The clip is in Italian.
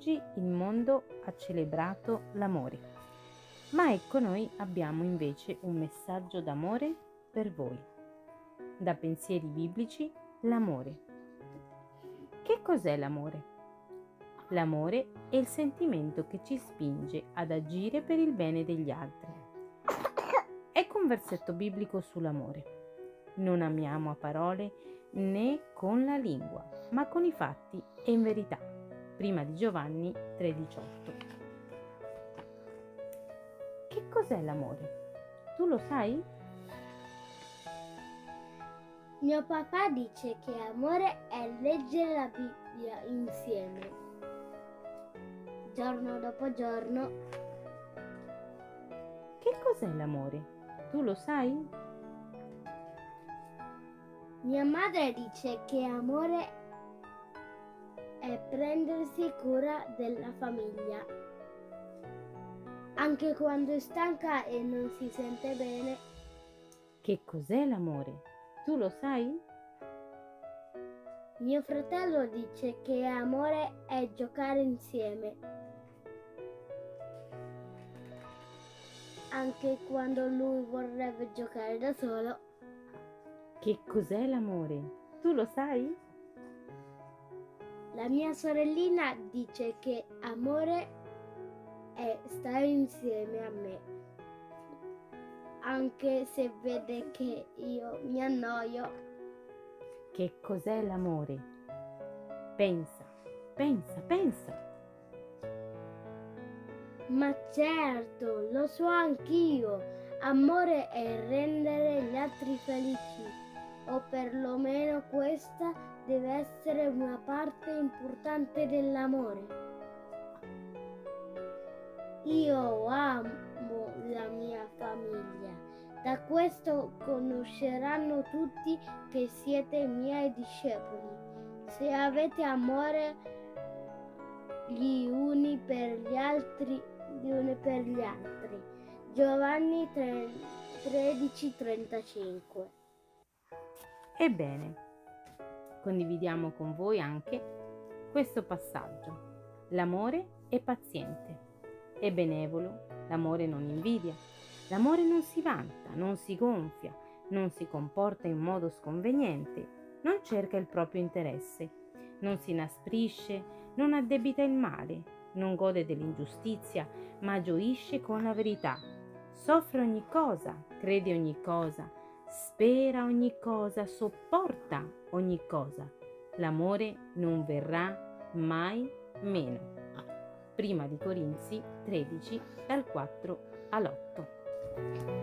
oggi il mondo ha celebrato l'amore, ma ecco noi abbiamo invece un messaggio d'amore per voi. Da Pensieri Biblici, l'amore. Che cos'è l'amore? L'amore è il sentimento che ci spinge ad agire per il bene degli altri. Ecco un versetto biblico sull'amore. Non amiamo a parole né con la lingua, ma con i fatti e in verità. Prima di Giovanni 3,18. Che cos'è l'amore? Tu lo sai? Mio papà dice che amore è leggere la Bibbia insieme, giorno dopo giorno. Che cos'è l'amore? Tu lo sai? Mia madre dice che amore è prendersi cura della famiglia. Anche quando è stanca e non si sente bene. Che cos'è l'amore? Tu lo sai? Mio fratello dice che amore è giocare insieme. Anche quando lui vorrebbe giocare da solo. Che cos'è l'amore? Tu lo sai? La mia sorellina dice che amore è stare insieme a me, anche se vede che io mi annoio. Che cos'è l'amore? Pensa, pensa, pensa. Ma certo, lo so anch'io. Amore è rendere gli altri felici, o perlomeno questa deve essere una parte importante dell'amore. Io amo la mia famiglia. Da questo conosceranno tutti che siete miei discepoli, se avete amore gli uni per gli altri. Giovanni 13:35. Ebbene, condividiamo con voi anche questo passaggio. L'amore è paziente, è benevolo, l'amore non invidia, l'amore non si vanta, non si gonfia, non si comporta in modo sconveniente, non cerca il proprio interesse, non si inasprisce, non addebita il male, non gode dell'ingiustizia, ma gioisce con la verità. Soffre ogni cosa, crede ogni cosa, spera ogni cosa, sopporta ogni cosa. L'amore non verrà mai meno. Prima di Corinzi 13, dal 4 all'8.